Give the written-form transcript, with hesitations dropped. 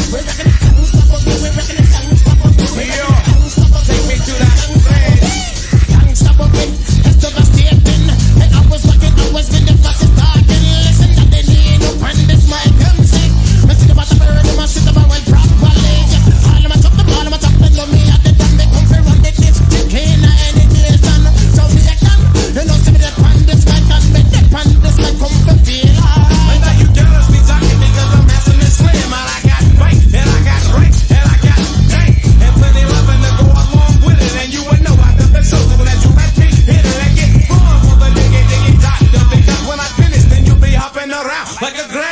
We're rocking it unstoppable. We're rocking it unstoppable. New York, take me to that bridge. Unstoppable. Head to the station. And I was rocking, I was with the fastest talking. Listen that they need up on this mic. I'm sick. I sit about the bird, I sit about well properly. All of my top, they know me at the time. They come for run the this chicken any nation. So me I can, you know, see me that on this mic and me that on this mic come for feel. And now you girls be talking because I'm handsome and slim. And I got weight, and I got rank, and I got dank, and plenty loving to go along with it. And you would know I done been so simple that you might be hit it and get born for the diggy diggy doctor. Because when I finish, then you'll be hopping around like a grand.